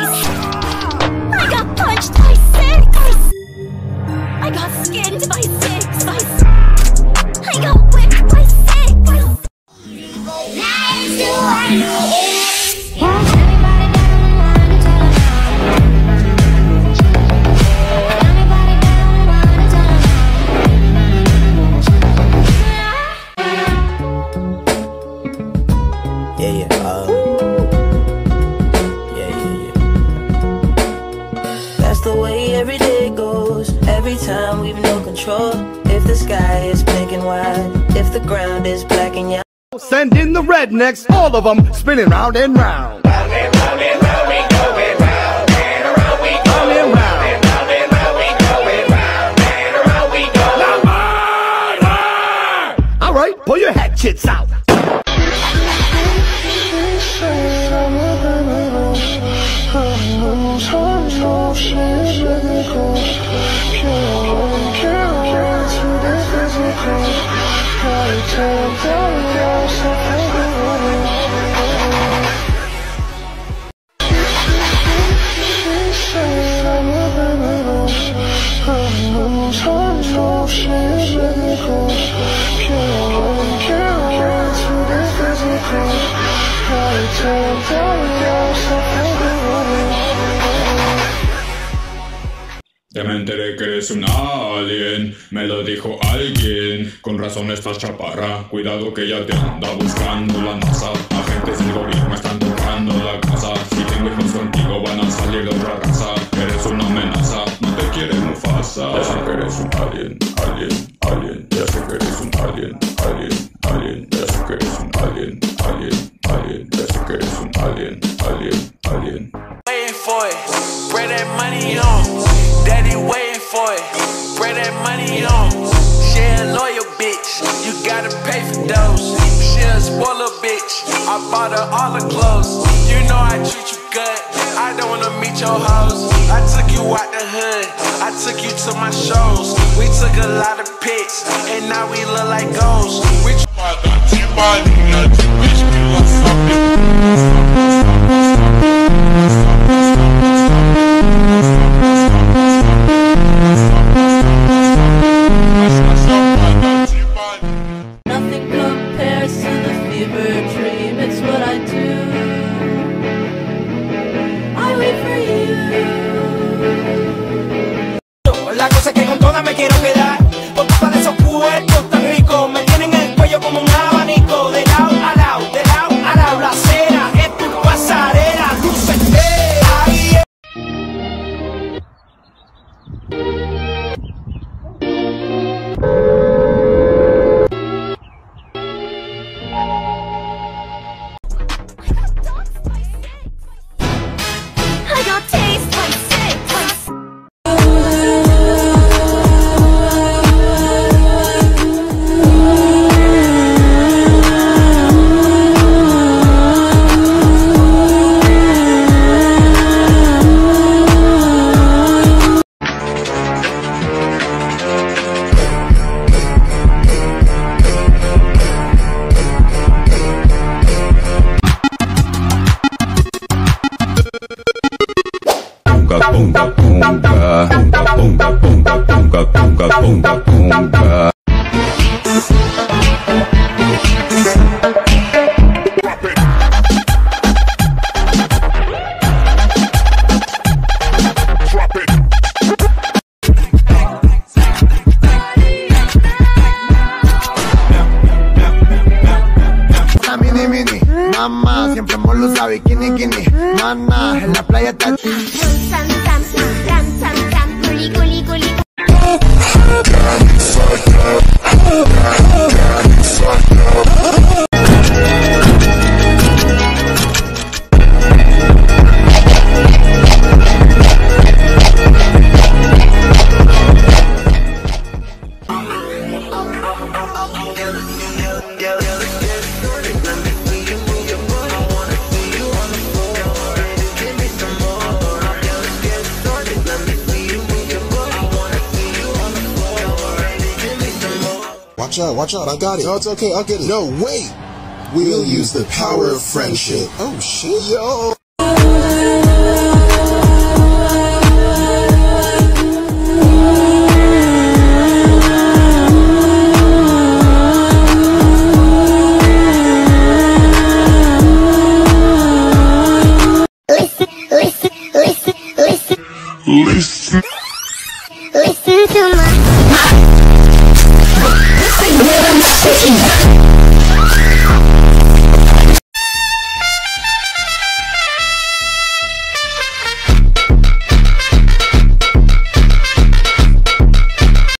twice. I got punched by 6. I got skinned by 6. I got whipped by 6. That's the way every day goes. Every time we've no control. If the sky is pink and white, if the ground is black and yellow. Send in the rednecks, all of them spinning round and round. Round and round and round we going round and around we going round and round and round we going round and around we go. All right, pull your hatchets out. Ya me enteré que eres un alien, me lo dijo alguien. Con razón estás chaparra, cuidado que ya te anda buscando la NASA. Agentes del gobierno están tocando la casa. Si tengo hijos contigo van a salir de otra raza. Eres una amenaza, no te quiere Mufasa. Ya sé que eres un alien, alien, alien. Ya sé que eres un alien, alien, alien. Ya sé que eres un alien, alien, alien. Ya sé que eres un alien, alien, alien. Waiting for it, spread that money on. Daddy waiting for it, spread that money on. She a loyal bitch, you gotta pay for those. She a spoiler bitch, I bought her all the clothes. You know I treat you good, I don't wanna meet your hoes. I took you out the hood, I took you to my shows. We took a lot of pics, and now we look like ghosts. We Nothing compares to the fever dream. It's what I do. I wait for you. La cosa es que con todas me quiero quedar. Por culpa de esos cuerpos tan ricos. Me tienen el cuello como un abanico. De lado a lado, de lado a lado. La acera es tu pasarela. Luces ahí. I got tased by 6. Mamá, siempre hemos usado bikini, bikini. Mana, en la playa está Watch out, I got it. No, it's okay, I'll get it. No, wait! We'll use the power of friendship. Oh, shit. Yo! Listen.